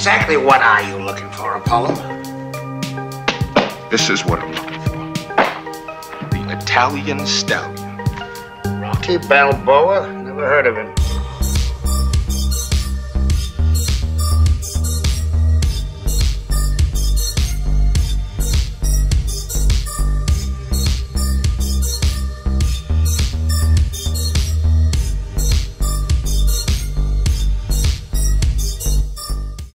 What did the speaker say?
Exactly what are you looking for, Apollo? This is what I'm looking for. The Italian Stallion. Rocky Balboa? Never heard of him.